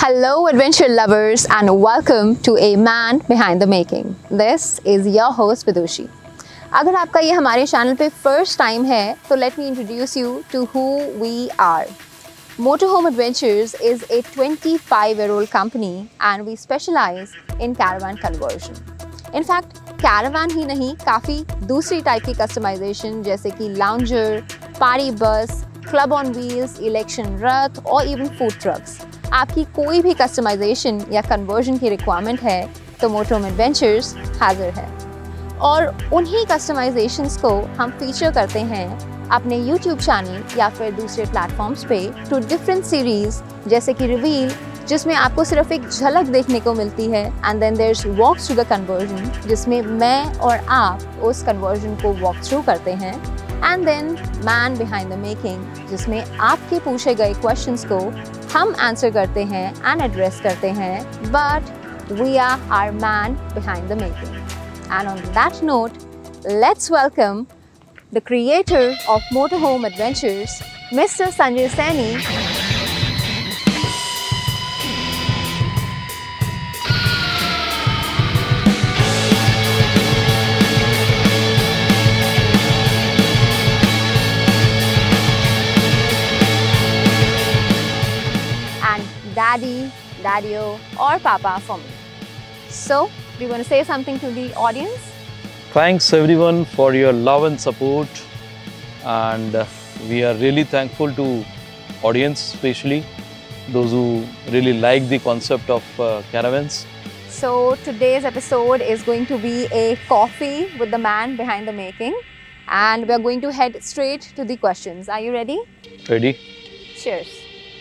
Hello adventure lovers and welcome to a man behind the making. This is your host Vidushi. अगर आपका ये हमारे channel पे first time है तो let me introduce you to who we are. Motorhome Adventures is a 25-year-old company and we specialize in caravan conversion. In fact, caravan ही नहीं, काफ़ी दूसरी टाइप की कस्टमाइजेशन जैसे कि lounger, party bus, club on wheels, election रथ और even food trucks, आपकी कोई भी कस्टमाइजेशन या कन्वर्जन की रिक्वायरमेंट है तो मोटरहोम एडवेंचर्स हाजिर है। और उन्हीं कस्टमाइजेशंस को हम फीचर करते हैं अपने यूट्यूब चैनल या फिर दूसरे प्लेटफॉर्म्स पे टू डिफरेंट सीरीज़ जैसे कि रिवील, जिसमें आपको सिर्फ एक झलक देखने को मिलती है, and then there is walks to the conversion जिसमें मैं और आप उस कन्वर्जन को वॉक थ्रू करते हैं, and then man behind the making जिसमें आपके पूछे गए क्वेश्चंस को हम आंसर करते हैं एंड एड्रेस करते हैं, but we are our man behind the making. And on that note, let's welcome the creator of motorhome adventures, mister Sanjay Saini. Daddy or Papa for me. So, do you want to say something to the audience? Thanks everyone for your love and support, and we are really thankful to audience, especially those who really like the concept of caravans. So today's episode is going to be a coffee with the man behind the making, and we are going to head straight to the questions. Are you ready? Ready? Cheers.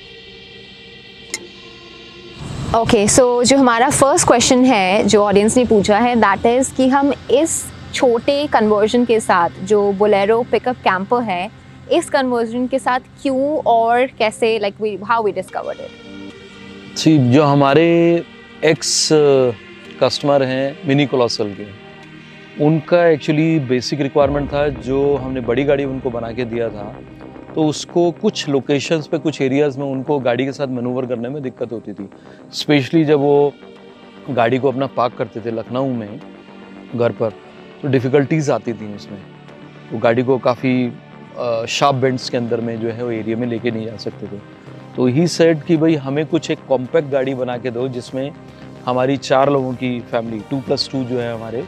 Okay, so जो हमारा first question है जो audience ने पूछा है, that is कि हम इस छोटे कन्वर्जन के साथ जो बोलेरो पिकअप कैंपर है, इस कन्वर्जन के साथ क्यों और कैसे, like how we discovered it. जी, जो हमारे एक्स कस्टमर हैं मिनी कोलोसल के, उनका एक्चुअली बेसिक रिक्वायरमेंट था, जो हमने बड़ी गाड़ी उनको बना के दिया था, तो उसको कुछ लोकेशंस पे, कुछ एरियाज़ में उनको गाड़ी के साथ मैनूवर करने में दिक्कत होती थी। स्पेशली जब वो गाड़ी को अपना पार्क करते थे लखनऊ में घर पर, तो डिफ़िकल्टीज़ आती थी उसमें। वो गाड़ी को काफ़ी शार्प बेंड्स के अंदर में जो है वो एरिया में लेके नहीं जा सकते थे। तो ही सेड कि भाई हमें कुछ एक कॉम्पैक्ट गाड़ी बना के दो जिसमें हमारी 4 लोगों की फैमिली 2+2 जो है हमारे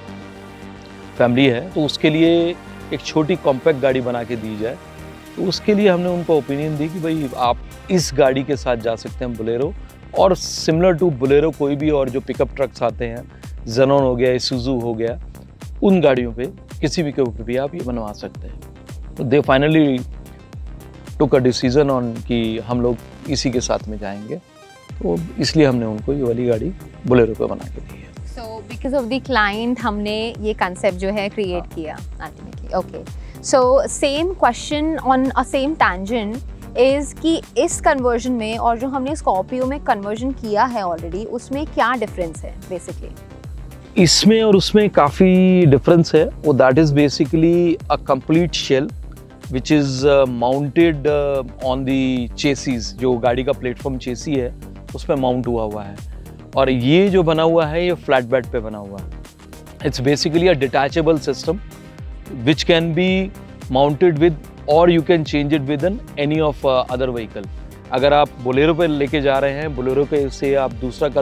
फैमिली है, तो उसके लिए एक छोटी कॉम्पैक्ट गाड़ी बना के दी जाए। तो उसके लिए हमने उनको ओपिनियन दी कि भाई आप इस गाड़ी के साथ जा सकते हैं बोलेरो, और सिमिलर टू बोलेरो कोई भी और जो पिकअप ट्रक्स आते हैं, जेनॉन हो गया, इसुजू हो गया, उन गाड़ियों पे किसी भी के ऊपर भी आप ये बनवा सकते हैं। तो they finally took a decision on कि हम लोग इसी के साथ में जाएंगे, तो इसलिए हमने उनको ये वाली गाड़ी बोलेरो पे बना के दी है। So because of the client हमने ये कंसेप्ट जो है क्रिएट किया ultimately. Okay, so same question on a same tangent is कि इस कन्वर्जन में और जो हमने स्कॉर्पियो में कन्वर्जन किया है ऑलरेडी, उसमें क्या डिफरेंस है बेसिकली? इसमें और उसमें काफ़ी डिफरेंस है। वो that is basically a complete shell which is mounted on the chassis, जो गाड़ी का प्लेटफॉर्म चेसी है उस पर माउंट हुआ है, और ये जो बना हुआ है ये फ्लैट बेड पे बना हुआ है। It's basically a detachable system which can be mounted with, or you can change it with any of other vehicle. अगर आप बोलेरो पे लेके जा रहे हैं, बोलेरो पे से आप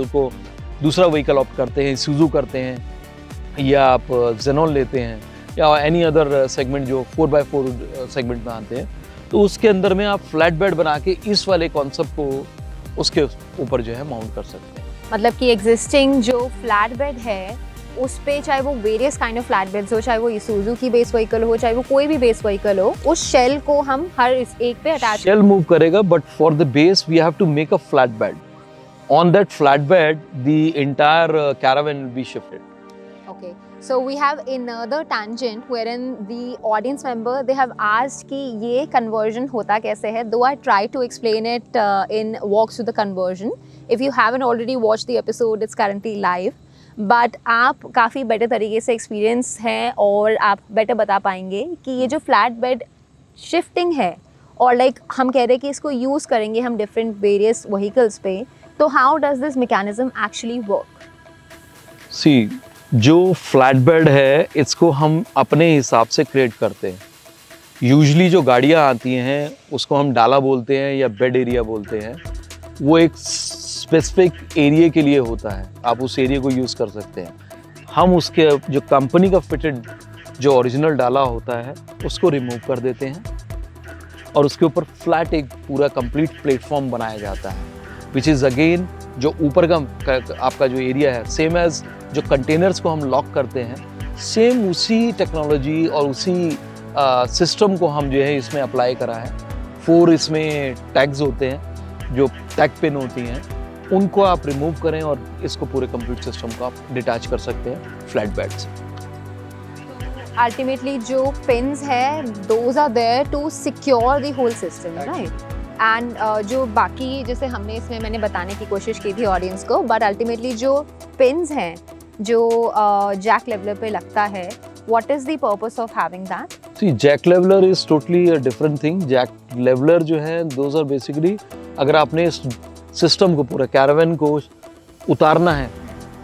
दूसरा व्हीकल ऑप्ट करते हैं, सुजू करते हैं, या आप जेनॉन लेते हैं, या एनी अदर सेगमेंट जो 4x4 सेगमेंट में आते हैं, तो उसके अंदर में आप फ्लैट बेड बना के इस वाले कॉन्सेप्ट को उसके ऊपर जो है माउंट कर सकते हैं। मतलब कि एग्जिस्टिंग जो फ्लैट बेड है उस पे, चाहे वो various kind of flat beds हो, चाहे वो इसुजू की बेस व्हीकल हो, चाहे वो कोई भी बेस व्हीकल हो, उस शेल को हम हर एक पे अटैच, शेल मूव करेगा, but for the base we have to make a flat bed. On that flat bed the entire caravan will be shifted. Okay, so we have another tangent wherein the audience member, they have asked कि ये conversion होता कैसे है, though I try to explain it in Walks to the Conversion. If you haven't already watched the episode, it's currently live. But आप काफ़ी better तरीके से experience हैं और आप बेटर बता पाएंगे कि ये जो फ्लैट बेड शिफ्टिंग है, और लाइक हम कह रहे हैं कि इसको यूज़ करेंगे हम डिफरेंट वेरियस व्हीकल्स पे, तो how does this mechanism actually work? See, जो फ्लैट बेड है इसको हम अपने हिसाब से क्रिएट करते हैं। यूजुअली जो गाड़ियाँ आती हैं उसको हम डाला बोलते हैं या बेड एरिया बोलते हैं। वो एक स्पेसिफिक एरिया के लिए होता है, आप उस एरिया को यूज़ कर सकते हैं। हम उसके जो कंपनी का फिटेड जो ओरिजिनल डाला होता है उसको रिमूव कर देते हैं और उसके ऊपर फ्लैट एक पूरा कंप्लीट प्लेटफॉर्म बनाया जाता है, विच इज़ अगेन जो ऊपर का आपका जो एरिया है, सेम एज जो कंटेनर्स को हम लॉक करते हैं, सेम उसी टेक्नोलॉजी और उसी सिस्टम को हम जो है इसमें अप्लाई करा है। 4 इसमें टैग्स होते हैं, जो टैग पिन होती हैं, उनको आप रिमूव करें और इसको पूरे कंप्लीट सिस्टम को आप डिटैच कर सकते हैं फ्लैट बेड से। अल्टीमेटली जो पिन्स है those are there to secure the whole system, right? And जो बाकी जैसे हमने इसमें मैंने बताने की कोशिश की थी ऑडियंस को, बट अल्टीमेटली जो पिन्स हैं जो जैक लेवलर पे लगता है, what is the purpose of having that? See, jack leveller is totally a different thing. Jack leveller जो है दोज आर बेसिकली, अगर आपने इस सिस्टम को पूरा कैरावन को उतारना है,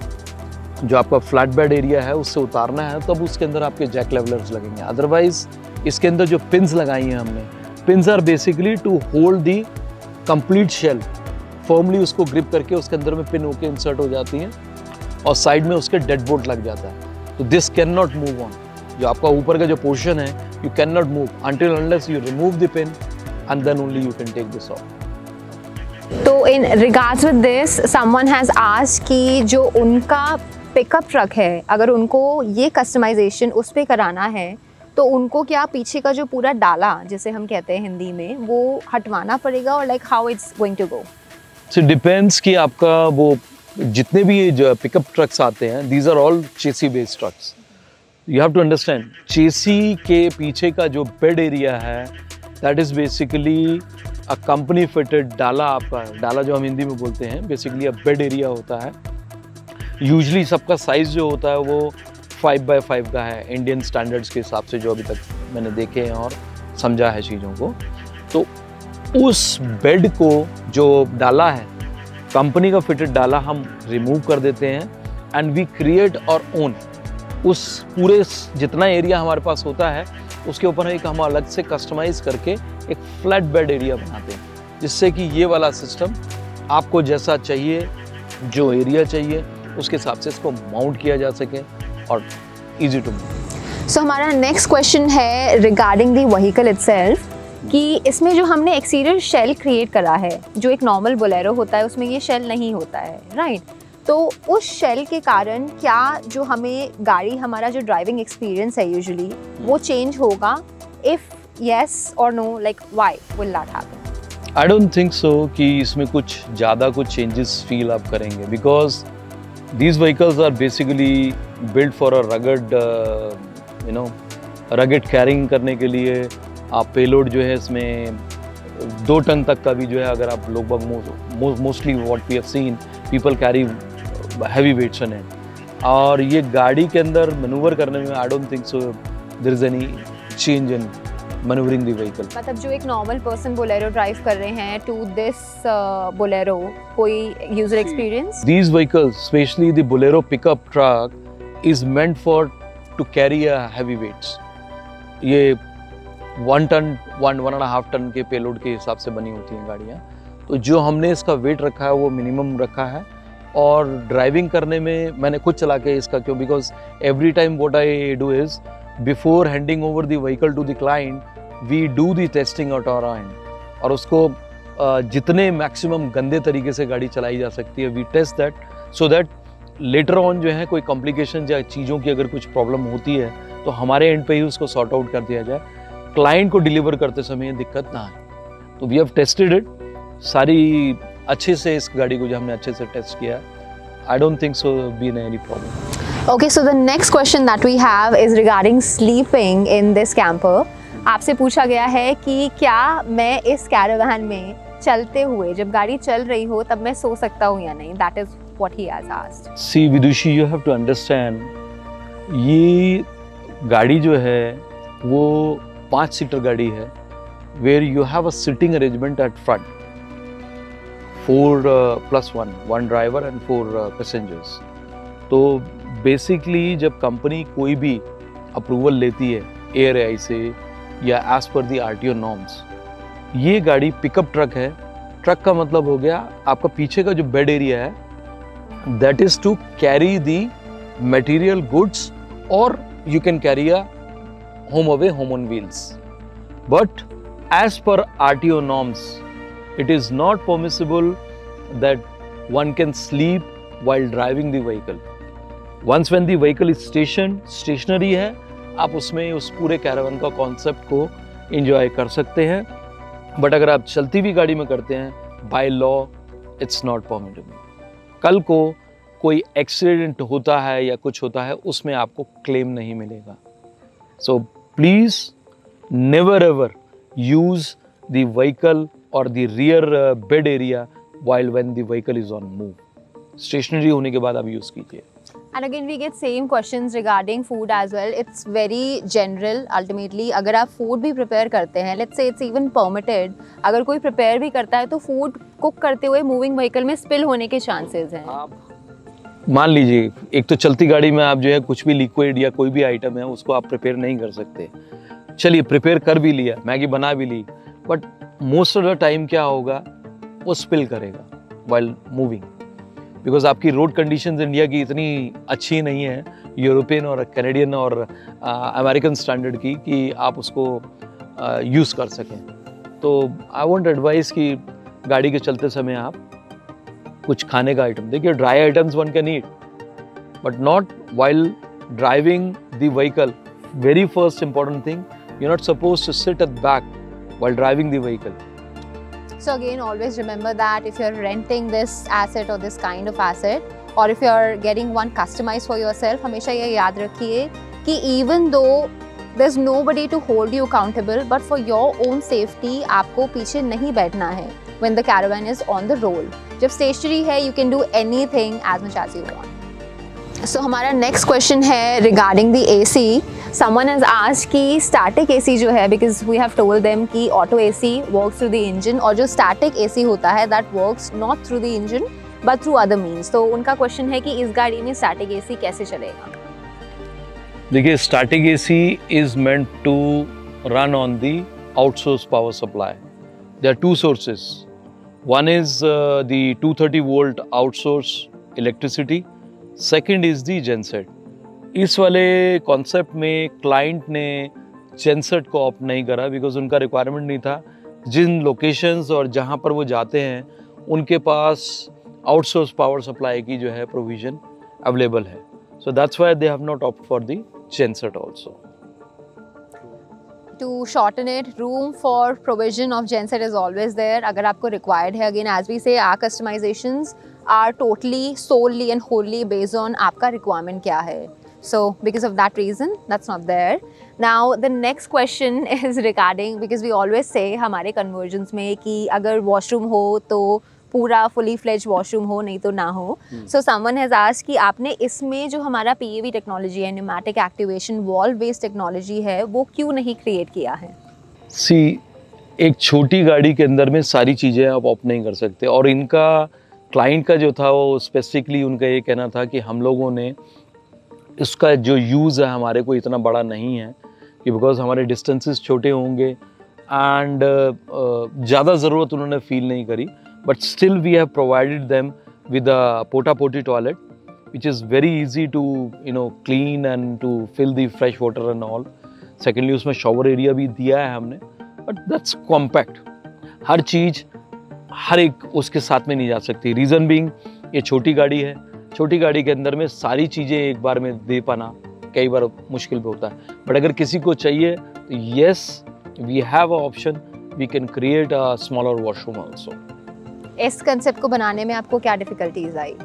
जो आपका फ्लैट बेड एरिया है उससे उतारना है, तब उसके अंदर आपके जैक लेवलर्स लगेंगे। अदरवाइज इसके अंदर जो पिन्स लगाई हैं हमने, pins are basically to hold the complete shell, firmly उसको ग्रिप करके उसके अंदर में पिन होके इंसर्ट हो जाती हैं और साइड में उसके डेड बोल्ट लग जाता है। तो this can not move on. जो आपका ऊपर का जो पोर्शन है, you can not move until unless you remove the pin and then only you can take this off. तो in regards with this, someone has asked कि जो उनका पिकअप ट्रक है, अगर उनको ये कस्टमाइजेशन उस पे कराना है तो उनको क्या पीछे का जो पूरा डाला जिसे हम कहते हैं हिंदी में, वो हटवाना पड़ेगा और like how it's going to go? So depends कि आपका वो जितने भी जो पिकअप ट्रक्स आते हैं, these are all chassis based trucks. You have to understand, chassis के पीछे का जो बेड एरिया है, that is basically a company fitted डाला। आपका डाला जो हम हिंदी में बोलते हैं, बेसिकली अ बेड एरिया होता है। यूजुअली सबका साइज जो होता है वो 5x5 का है, इंडियन स्टैंडर्ड्स के हिसाब से जो अभी तक मैंने देखे हैं और समझा है चीज़ों को। तो उस बेड को जो डाला है, कंपनी का फिटेड डाला, हम रिमूव कर देते हैं and we create our own उस पूरे जितना एरिया हमारे पास होता है उसके ऊपर एक हम अलग से कस्टमाइज करके एक फ्लैट बेड एरिया बनाते हैं, जिससे कि ये वाला सिस्टम आपको जैसा चाहिए, जो एरिया चाहिए, उसके हिसाब से इसको माउंट किया जा सके और इजी टू मूव। सो हमारा नेक्स्ट क्वेश्चन है रिगार्डिंग द व्हीकल इटसेल्फ, कि इसमें जो हमने एक्सटीरियर शेल क्रिएट करा है, जो एक नॉर्मल बोलेरो होता है उसमें ये शेल नहीं होता है, राइट? तो उस शेल के कारण क्या जो हमें गाड़ी, हमारा जो ड्राइविंग एक्सपीरियंस है यूजुअली, वो चेंज होगा? If yes or no, like why will that happen? I don't think so कि इसमें कुछ ज़्यादा कुछ चेंजेस फील आप करेंगे, because these vehicles are basically built for a rugged rugged carrying करने के लिए। आप पेलोड जो है इसमें 2 टन तक का भी जो है, अगर आप लोग mostly what we have seen, people carry heavy weights in it. और ये गाड़ी के अंदर मैनूवर करने में I don't think so there is any change in manoeuvring the vehicle. मतलब जो एक नॉर्मल पर्सन बोलेरो ड्राइव कर रहे हैं टू दिस बोलेरो, कोई user experience? These vehicles, especially the Bolero pickup truck, is meant for to carry a heavy weights. ये 1 ton 1.5 ton के payload के हिसाब से बनी होती हैं गाड़ियाँ। तो जो हमने इसका वेट रखा है वो मिनिमम रखा है। और ड्राइविंग करने में मैंने खुद चला के इसका, क्यों, because every time what I do is before handing over the vehicle to the client, we do the testing at our end. और उसको जितने मैक्सिमम गंदे तरीके से गाड़ी चलाई जा सकती है, we test that so that later on जो है कोई कॉम्प्लिकेशन या चीज़ों की अगर कुछ प्रॉब्लम होती है तो हमारे एंड पे ही उसको सॉर्ट आउट कर दिया जाए, क्लाइंट को डिलीवर करते समय दिक्कत ना आए। तो वी हैव टेस्टेड इट सारी अच्छे से, इस गाड़ी को जो हमने अच्छे से टेस्ट किया, I don't think so been any problem. Okay, so the next question that we have is regarding sleeping in this camper. आपसे पूछा गया है कि क्या मैं इस कैरावान में चलते हुए, जब गाड़ी चल रही हो तब मैं सो सकता हूँ या नहीं? That is what he has asked. See Vidushi, you have to understand, ये गाड़ी जो है वो 5 सीटर गाड़ी है, where you have a sitting arrangement at front. 4+1, 1 driver and 4 passengers. तो बेसिकली जब कंपनी कोई भी अप्रूवल लेती है ARAI से या एज पर दी RTO नॉर्म्स, ये गाड़ी पिकअप ट्रक है। ट्रक का मतलब हो गया आपका पीछे का जो बेड एरिया है, that is to carry the material goods, और you can carry a home away, home on wheels. But as per RTO norms, it is not permissible that one can sleep while driving the vehicle. Once when the vehicle is stationary है, आप उसमें उस पूरे caravan का concept को enjoy कर सकते हैं। बट अगर आप चलती हुई गाड़ी में करते हैं, by law it's not permittable. कल को कोई एक्सीडेंट होता है या कुछ होता है, उसमें आपको क्लेम नहीं मिलेगा। So please never ever use the vehicle or the rear bed area while when the vehicle is on move. Stationary होने के बाद आप यूज कीजिए। And again we get same questions regarding food as well. It's very general ultimately. अगर आप food भी prepare करते हैं, let's say it's even permitted, अगर कोई prepare भी करता है तो food cook करते हुए moving vehicle में spill होने के chances हैं। आप मान लीजिए, एक तो चलती गाड़ी में आप जो है कुछ भी लिक्विड या कोई भी आइटम है उसको आप प्रिपेयर नहीं कर सकते। चलिए प्रिपेयर कर भी लिया, मैगी बना भी ली, but most of the time क्या होगा, वो स्पिल करेगा while मूविंग, बिकॉज आपकी रोड कंडीशंस इंडिया की इतनी अच्छी नहीं है, यूरोपियन और कैनेडियन और अमेरिकन स्टैंडर्ड की, कि आप उसको यूज़ कर सकें। तो आई वॉन्ट एडवाइस कि गाड़ी के चलते समय आप कुछ खाने का आइटम, देखिए dry items one can eat, but not while driving the vehicle. Very first important thing, you not suppose to sit at back while driving the vehicle. So again, always remember that if you're renting this asset or this kind of asset, or if you're getting one customized for yourself, हमेशा ये याद रखिए कि even though there's nobody to hold you accountable, but for your own safety आपको पीछे नहीं बैठना है when the caravan is on the road. जब stationary है, you can do anything as much as you want. So हमारा next question है regarding the AC. Someone has asked कि static AC जो है, because we have told them कि auto AC works through the engine, और जो static AC होता है that works not through the engine but through other means. तो उनका question है कि इस गाड़ी में static AC कैसे चलेगा? देखिए static AC is meant to run on the outsourced power supply. There are two sources. One is the 230 volt outsourced electricity. Second is the genset. इस वाले कॉन्सेप्ट में क्लाइंट ने जेनसेट को ऑप्ट नहीं करा, बिकॉज उनका रिक्वायरमेंट नहीं था। जिन लोकेशंस और जहाँ पर वो जाते हैं उनके पास आउटसोर्स पावर सप्लाई की जो है प्रोविजन अवेलेबल है। So that's why they have not opt for the genset also. To shorten it, room for provision of genset is always there. अगर आपको required है, again as we say, our customizations are totally, solely and wholly based on आपका requirement क्या है. So because of that reason, that's not there. Now the next question is regarding, because we always say हमारे conversions में कि अगर washroom हो तो पूरा fully fledged washroom हो, नहीं तो ना हो. So someone has asked कि आपने इसमें जो हमारा PAV technology है, pneumatic activation valve based technology है, वो क्यों नहीं create किया है? See, एक छोटी गाड़ी के अंदर में सारी चीज़ें आप ऑप्ट नहीं कर सकते, और इनका क्लाइंट का जो था वो स्पेसिफिकली उनका ये कहना था कि हम लोगों ने इसका जो यूज़ है हमारे को इतना बड़ा नहीं है, कि बिकॉज हमारे डिस्टेंसेस छोटे होंगे एंड ज़्यादा ज़रूरत उन्होंने फील नहीं करी। But still we have provided them with a porta potty toilet which is very easy to clean and to fill the fresh water and all. Secondly उसमें शॉवर एरिया भी दिया है हमने, बट दैट्स कॉम्पैक्ट। हर चीज़ हर एक उसके साथ में नहीं जा सकती। रीज़न बीइंग ये छोटी गाड़ी है, छोटी गाड़ी के अंदर में सारी चीज़ें एक बार में दे पाना कई बार मुश्किल भी होता है। बट अगर किसी को चाहिए तो yes, we have a option, we can create a smaller washroom also. इस कंसेप्ट को बनाने में आपको क्या डिफिकल्टीज आई?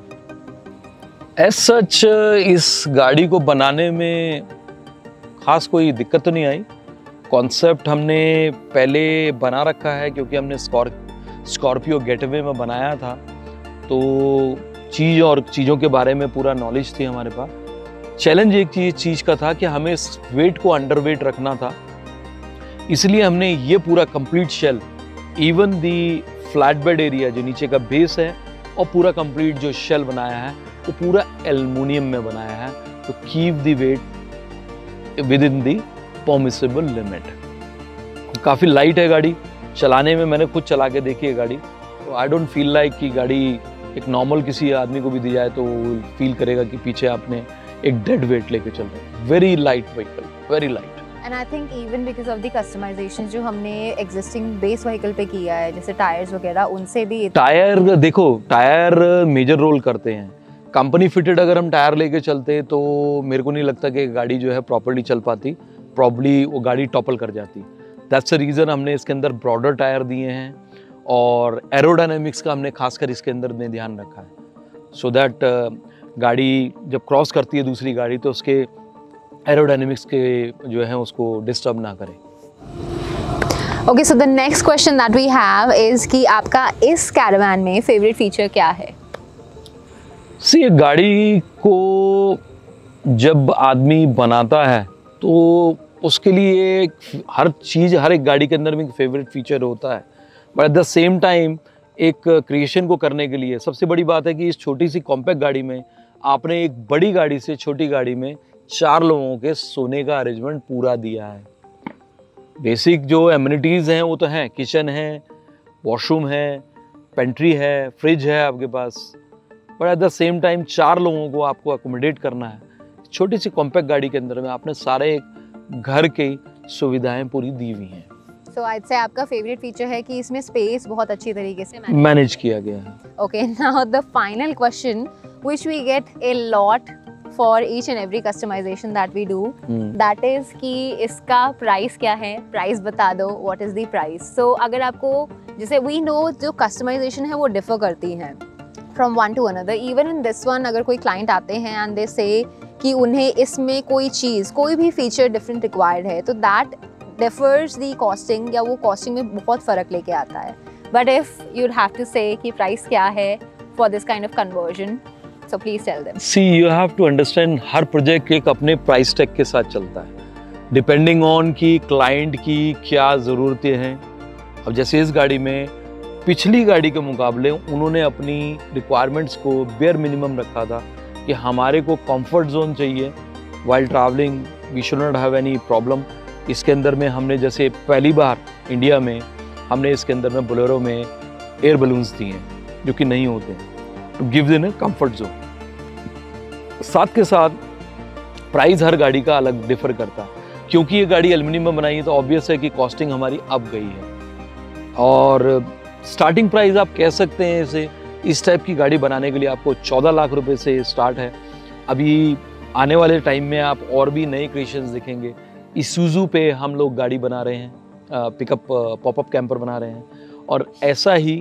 एज सच इस गाड़ी को बनाने में खास कोई दिक्कत तो नहीं आई। कॉन्सेप्ट हमने पहले बना रखा है, क्योंकि हमने स्कॉर्पियो गेटवे में बनाया था, तो चीज़ और चीज़ों के बारे में पूरा नॉलेज थी हमारे पास। चैलेंज एक चीज़ का था कि हमें वेट को अंडर वेट रखना था, इसलिए हमने ये पूरा complete shell, even the flat bed area जो नीचे का बेस है और पूरा कंप्लीट जो शेल बनाया है वो पूरा एल्युमिनियम में बनाया है, तो keep the weight within the permissible limit. काफ़ी लाइट है गाड़ी, चलाने में मैंने खुद चला के देखी है गाड़ी, तो आई डोंट फील लाइक कि गाड़ी एक नॉर्मल किसी आदमी को भी दी जाए तो वो फील करेगा कि पीछे आपने एक डेड वेट लेके चल रहे हैं। Very light vehicle, very light. And I think even because of the customisation जो हमने एग्जिस्टिंग बेस व्हीकल पे किया है, जैसे टायर्स वगैरह, उनसे भी टायर देखो, टायर मेजर रोल करते हैं। कंपनी फिटेड अगर हम टायर लेके चलते तो मेरे को नहीं लगता कि गाड़ी जो है प्रॉपर्ली चल पाती, प्रॉब्ली वो गाड़ी टॉपल कर जाती। दैट्स द रीज़न हमने इसके अंदर ब्रॉडर टायर दिए हैं और एरोडायनेमिक्स का हमने खासकर इसके अंदर ध्यान रखा है, सो दैट गाड़ी जब क्रॉस करती है दूसरी गाड़ी तो उसके एरोडायनेमिक्स के जो है उसको डिस्टर्ब ना करे। Okay, so the next question that we have is कि आपका इस कैरावान में फेवरेट फीचर क्या है? सी, गाड़ी को जब आदमी बनाता है तो उसके लिए हर चीज़, हर एक गाड़ी के अंदर में एक फेवरेट फीचर होता है, but at the same time एक क्रिएशन को करने के लिए सबसे बड़ी बात है कि इस छोटी सी कॉम्पैक्ट गाड़ी में आपने एक बड़ी गाड़ी से छोटी गाड़ी में 4 लोगों के सोने का अरेंजमेंट पूरा दिया है। बेसिक जो एमिनिटीज़ हैं वो तो हैं, किचन है, वॉशरूम है, पेंट्री है, फ्रिज है आपके पास, but at the same time 4 लोगों को आपको अकोमोडेट करना है। छोटी सी कॉम्पैक्ट गाड़ी के अंदर में आपने सारे घर की सुविधाएं पूरी दी हुई हैं। So I'd say आपका फेवरेट फीचर है कि इसमें स्पेस बहुत अच्छी तरीके से मैनेज किया गया है। Okay, now the final question which we get a lot for each and every customization that we do, that is कि इसका प्राइस क्या है, प्राइस बता दो, what is the price? So अगर आपको, जैसे we know जो कस्टमाइजेशन है वो डिफर करती है from one to another, even in this one अगर कोई क्लाइंट आते हैं and they say कि उन्हें इसमें कोई चीज़, कोई भी फीचर डिफरेंट रिक्वायर्ड है, तो दैट डिफर्स दी कॉस्टिंग, या वो कॉस्टिंग में बहुत फ़र्क लेके आता है। But if you'd have to say कि प्राइस क्या है for this kind of conversion, so please tell them. See, you have to understand हर प्रोजेक्ट एक अपने प्राइस टैग के साथ चलता है, डिपेंडिंग ऑन कि क्लाइंट की क्या ज़रूरतें हैं। अब जैसे इस गाड़ी में पिछली गाड़ी के मुकाबले उन्होंने अपनी रिक्वायरमेंट्स को बेयर मिनिमम रखा था कि हमारे को कंफर्ट जोन चाहिए while travelling, we should not have any problem. इसके अंदर में हमने जैसे पहली बार इंडिया में हमने इसके अंदर में बोलेरो में एयर बलून्स दिए हैं जो कि नहीं होते, to give them comfort zone. साथ के साथ प्राइस हर गाड़ी का अलग डिफर करता है, क्योंकि ये गाड़ी एल्युमिनियम में बनाई है तो ऑब्वियस है कि कॉस्टिंग हमारी अप गई है। और स्टार्टिंग प्राइस आप कह सकते हैं इसे, इस टाइप की गाड़ी बनाने के लिए आपको 14 लाख रुपए से स्टार्ट है। अभी आने वाले टाइम में आप और भी नए क्रिएशंस दिखेंगे। इसूजू पे हम लोग गाड़ी बना रहे हैं, पिकअप पॉपअप कैंपर बना रहे हैं, और ऐसा ही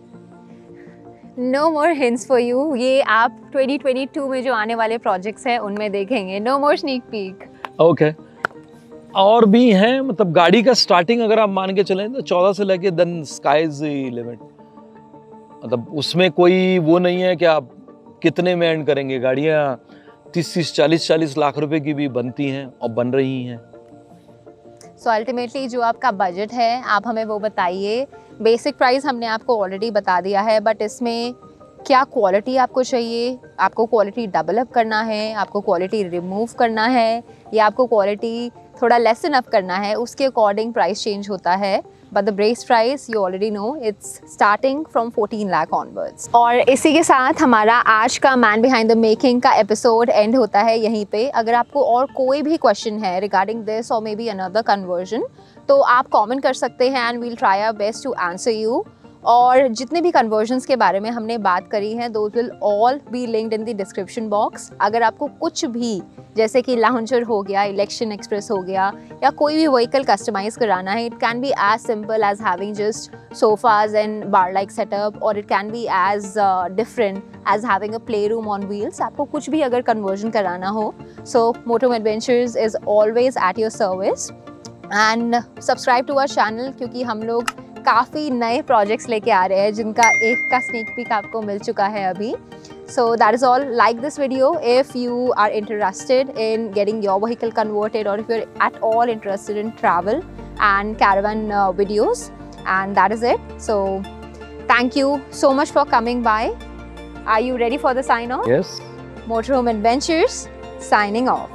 no more hints for you, ये आप 2022 में जो आने वाले प्रोजेक्ट्स हैं उनमें देखेंगे। No more sneak peek. Okay, और भी हैं, मतलब गाड़ी का स्टार्टिंग अगर आप मान के चलें तो 14 से लेके then sky is the limit. मतलब उसमें कोई वो नहीं है कि आप कितने में एंड करेंगे। गाड़ियाँ 30-30, 40-40 लाख रुपए की भी बनती हैं और बन रही हैं। सो अल्टीमेटली जो आपका बजट है आप हमें वो बताइए। बेसिक प्राइस हमने आपको ऑलरेडी बता दिया है, बट इसमें क्या क्वालिटी आपको चाहिए, आपको क्वालिटी डेवलप करना है, आपको क्वालिटी रिमूव करना है, या आपको क्वालिटी थोड़ा लेसन अप करना है, उसके अकॉर्डिंग प्राइस चेंज होता है। But the base price you already know, it's starting from 14 lakh onwards. और इसी के साथ हमारा आज का मैन बिहाइंड द मेकिंग का एपिसोड एंड होता है यहीं पे। अगर आपको और कोई भी क्वेश्चन है रिगार्डिंग दिस और मे बी अनदर कन्वर्जन, तो आप कमेंट कर सकते हैं and we'll try our best to answer you. और जितने भी कन्वर्जन्स के बारे में हमने बात करी है, those will all be linked in the description box. अगर आपको कुछ भी, जैसे कि लाउंजर हो गया, इलेक्शन एक्सप्रेस हो गया, या कोई भी व्हीकल कस्टमाइज कराना है, it can be as simple as having just sofas and bar like setup, और it can be as different as having a play room on wheels. आपको कुछ भी अगर कन्वर्जन कराना हो, so Moto Adventures is always at your service. And subscribe to our channel, क्योंकि हम लोग काफ़ी नए प्रोजेक्ट्स लेके आ रहे हैं जिनका एक का स्नीक पीक आपको मिल चुका है अभी। So that is all. Like this video if you are interested in getting your vehicle converted, or if you're at all interested in travel and caravan videos. And that is it. So Thank you so much for coming by. Are you ready for the sign off? Yes. Motorhome Adventures signing off.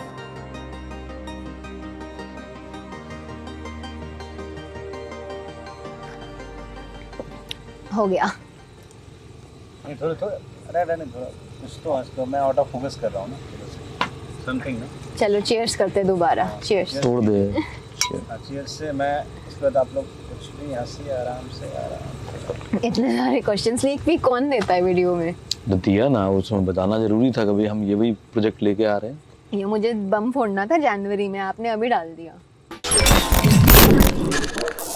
हो गया। थोड़ा कुछ तो आज मैं out of focus कर रहा हूँ ना, समथिंग ना। चलो चीयर्स करते दोबारा। चीयर्स। तोड़ दे। चीयर्स से मैं इस पर आप लोग कुछ भी हंसी आराम से। इतने सारे क्वेश्चंस लीक भी कौन देता है वीडियो में? दिया ना, उसमें बताना जरूरी था कभी हम ये वही प्रोजेक्ट लेके आ रहे हैं। ये मुझे बम फोड़ना था जनवरी में, आपने अभी डाल दिया।